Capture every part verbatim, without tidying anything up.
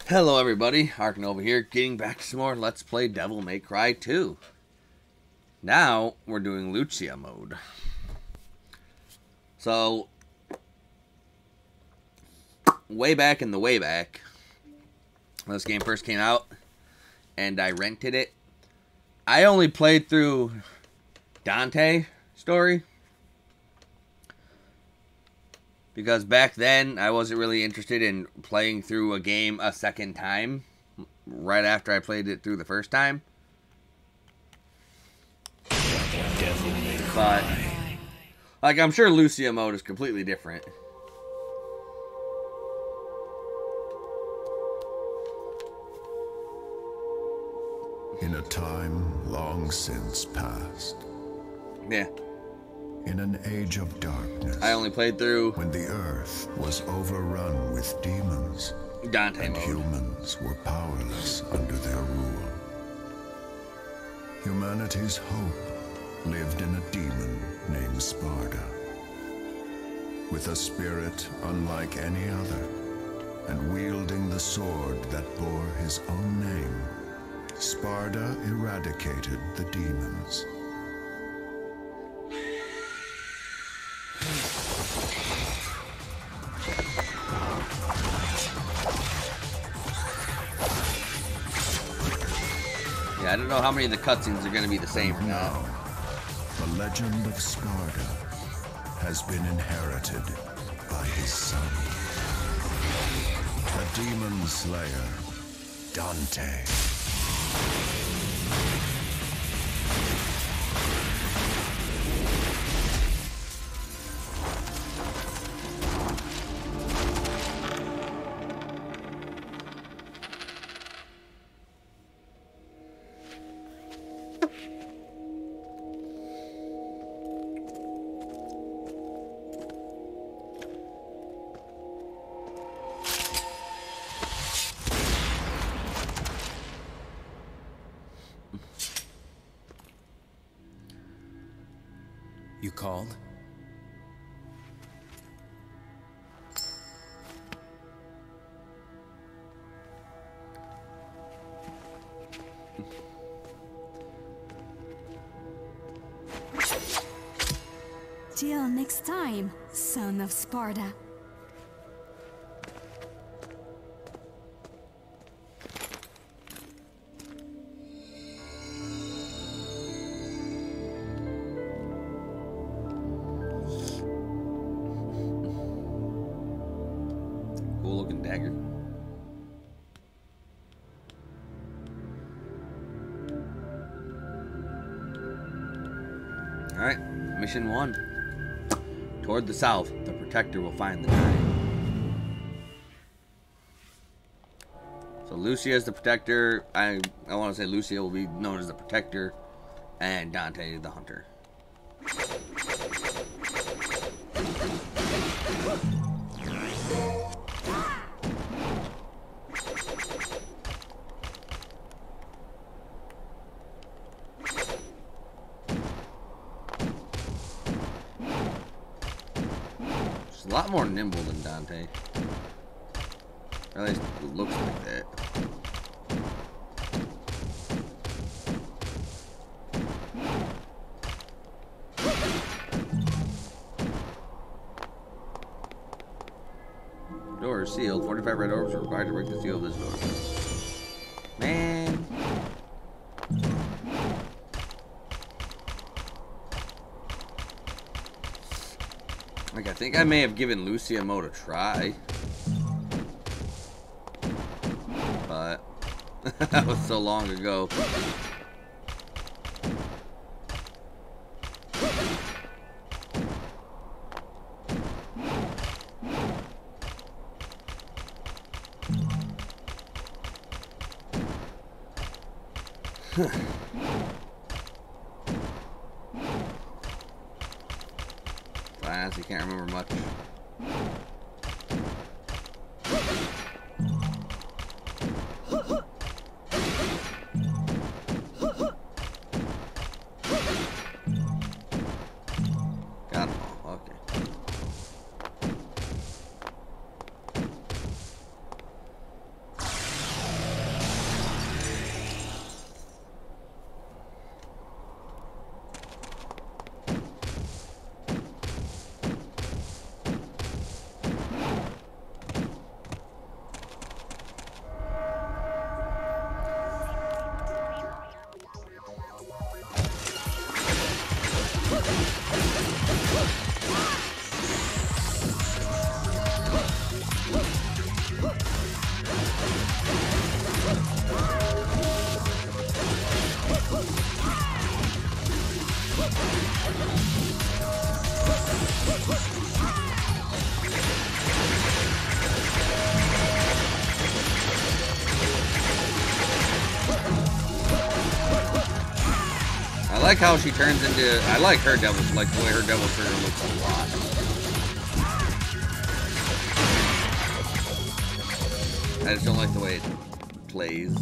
Hello everybody, Arkanova here, getting back to some more Let's Play Devil May Cry two. Now, we're doing Lucia mode. So, way back in the way back, when this game first came out, and I rented it, I only played through Dante story. Because back then, I wasn't really interested in playing through a game a second time. Right after I played it through the first time. But, like, I'm sure Lucia mode is completely different. In a time long since past. Yeah. In an age of darkness, I only played through when the earth was overrun with demons, Dante and mode. humans were powerless under their rule. Humanity's hope lived in a demon named Sparda. With a spirit unlike any other, and wielding the sword that bore his own name, Sparda eradicated the demons. Yeah, I don't know how many of the cutscenes are going to be the same or not. Now, the legend of Sparda has been inherited by his son, the demon slayer, Dante. You called? Till next time, son of Sparda. Cool looking dagger. Alright, mission one. Toward the south, the Protector will find the giant. So Lucia is the Protector. I, I want to say Lucia will be known as the Protector. And Dante the Hunter. A lot more nimble than Dante. Or at least it looks like that. Door is sealed. forty-five red orbs are required to break the seal of this door. Man. Like, I think I may have given Lucia mode a try. But that was so long ago. I honestly can't remember much. Got them all, okay. like how she turns into. I like her devil, like the way her devil trigger looks a lot. I just don't like the way it plays.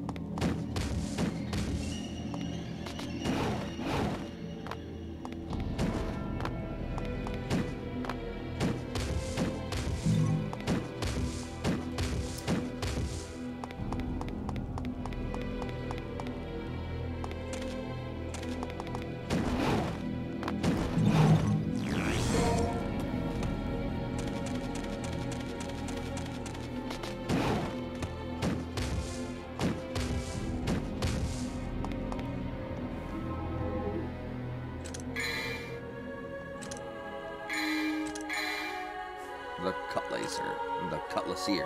The Cutlaser, the Cutlaseer.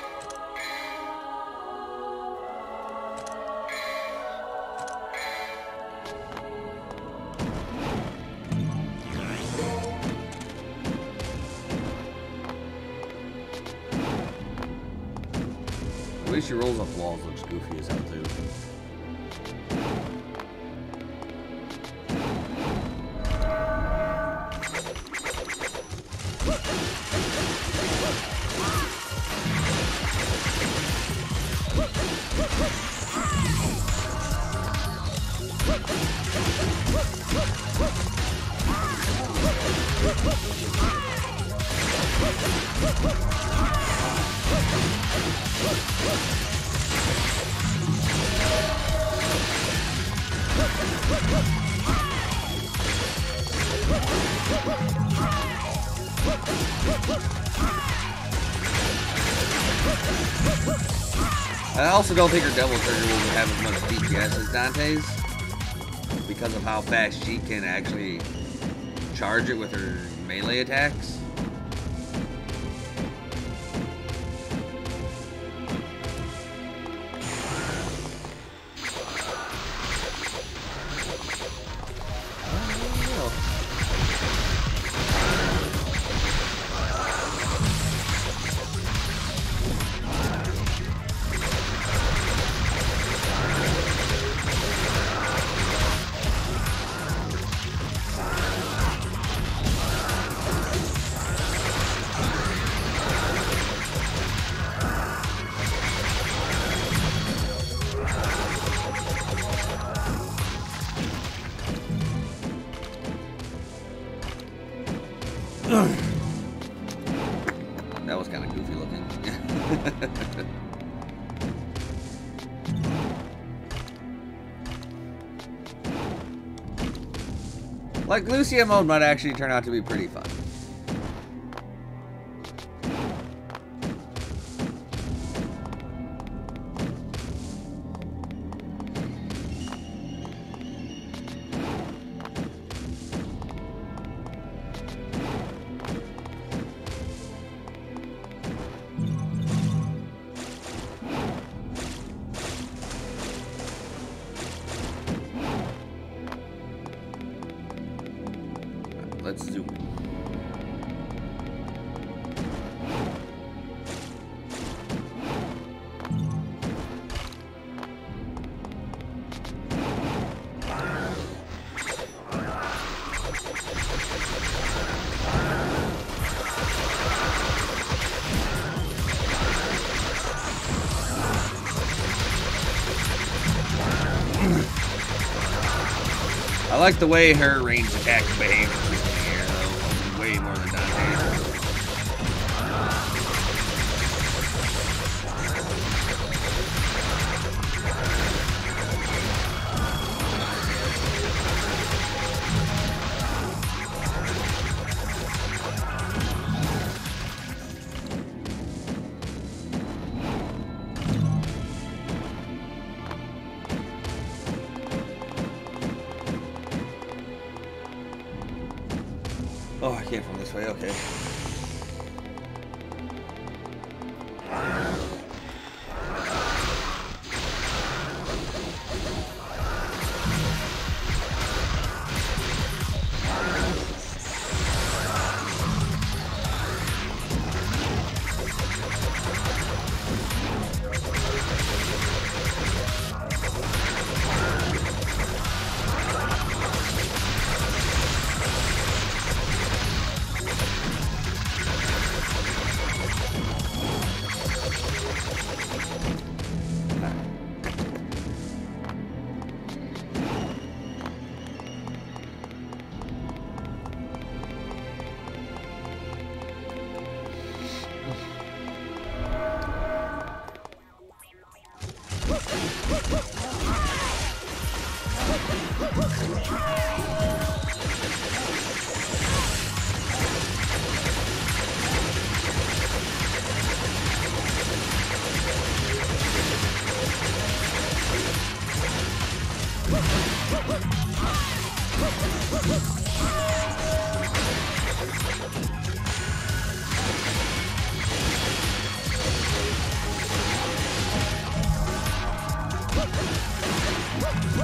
The way she rolls up walls looks goofy as hell too. I also don't think her Devil Trigger will have as much D P S as Dante's because of how fast she can actually charge it with her melee attacks. That was kind of goofy looking. Like, Lucia mode might actually turn out to be pretty fun. Let's zoom in. I like the way her ranged attack behaves. Way more than Dante's. Oh, I came from this way, okay.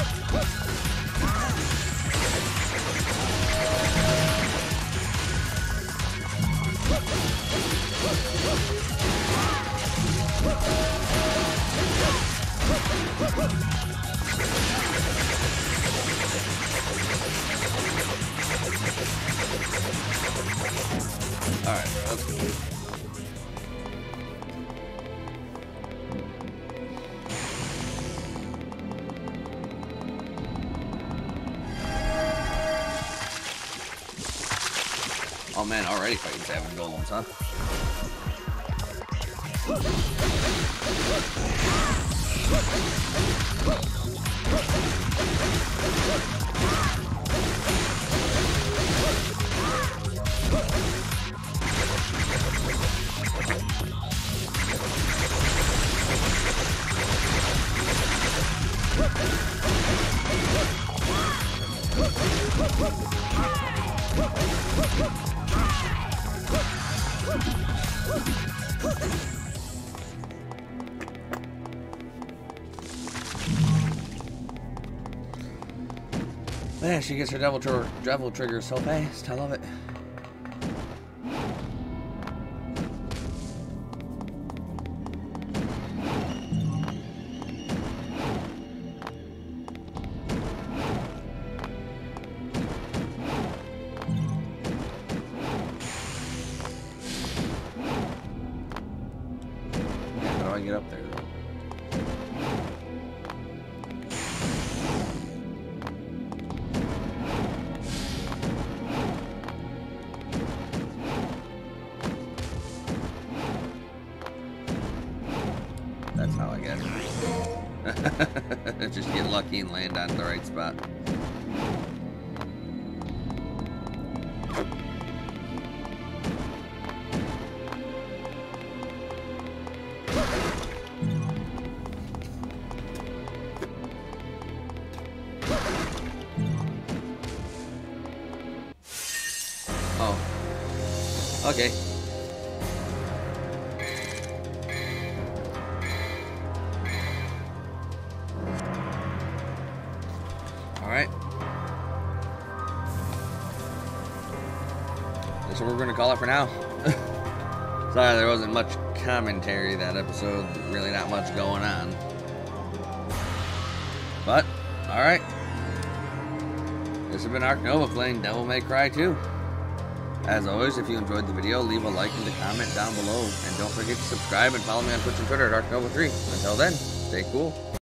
Alright, let's go. Oh man, already fighting seven golems, huh? Man, she gets her devil, tr devil trigger so fast. I love it. Yeah, how do I get up there, though? That's how I get it. Just get lucky and land on the right spot. Oh. Okay. Alright. That's what we're going to call it for now. Sorry, there wasn't much commentary that episode. Really not much going on. But, alright. This has been Ark Nova playing Devil May Cry two. As always, if you enjoyed the video, leave a like and a comment down below. And don't forget to subscribe and follow me on Twitch and Twitter at Ark Nova three. Until then, stay cool.